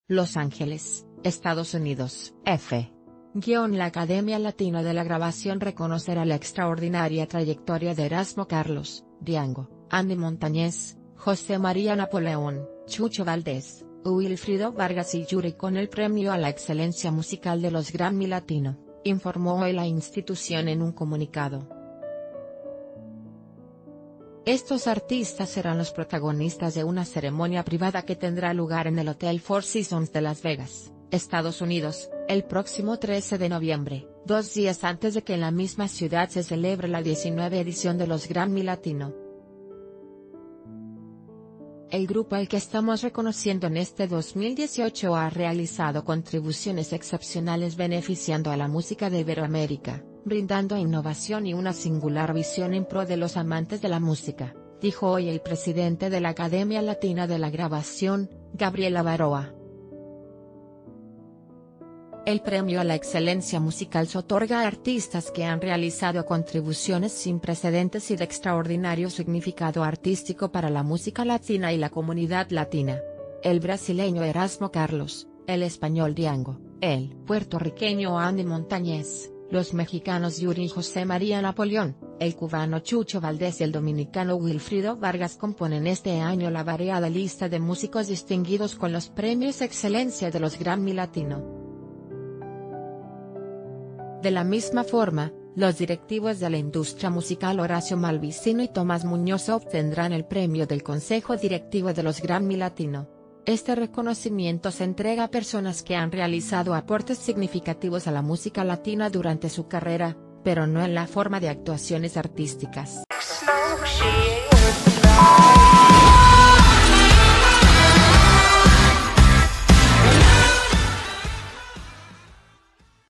Los Ángeles, Estados Unidos. La Academia Latina de la Grabación reconocerá la extraordinaria trayectoria de Erasmo Carlos, Diango, Andy Montañez, José María Napoleón, Chucho Valdés, Wilfrido Vargas y Yuri con el Premio a la Excelencia Musical de los Grammy Latino, informó hoy la institución en un comunicado. Estos artistas serán los protagonistas de una ceremonia privada que tendrá lugar en el Hotel Four Seasons de Las Vegas, Estados Unidos, el próximo 13 de noviembre, 2 días antes de que en la misma ciudad se celebre la 19ª edición de los Grammy Latino. El grupo al que estamos reconociendo en este 2018 ha realizado contribuciones excepcionales beneficiando a la música de Iberoamérica, brindando innovación y una singular visión en pro de los amantes de la música, dijo hoy el presidente de la Academia Latina de la Grabación, Gabriela Baroa. El premio a la excelencia musical se otorga a artistas que han realizado contribuciones sin precedentes y de extraordinario significado artístico para la música latina y la comunidad latina. El brasileño Erasmo Carlos, el español Diango, el puertorriqueño Andy Montañez, los mexicanos Yuri y José María Napoleón, el cubano Chucho Valdés y el dominicano Wilfrido Vargas componen este año la variada lista de músicos distinguidos con los premios Excelencia de los Grammy Latino. De la misma forma, los directivos de la industria musical Horacio Malvicino y Tomás Muñoz obtendrán el premio del Consejo Directivo de los Grammy Latino. Este reconocimiento se entrega a personas que han realizado aportes significativos a la música latina durante su carrera, pero no en la forma de actuaciones artísticas.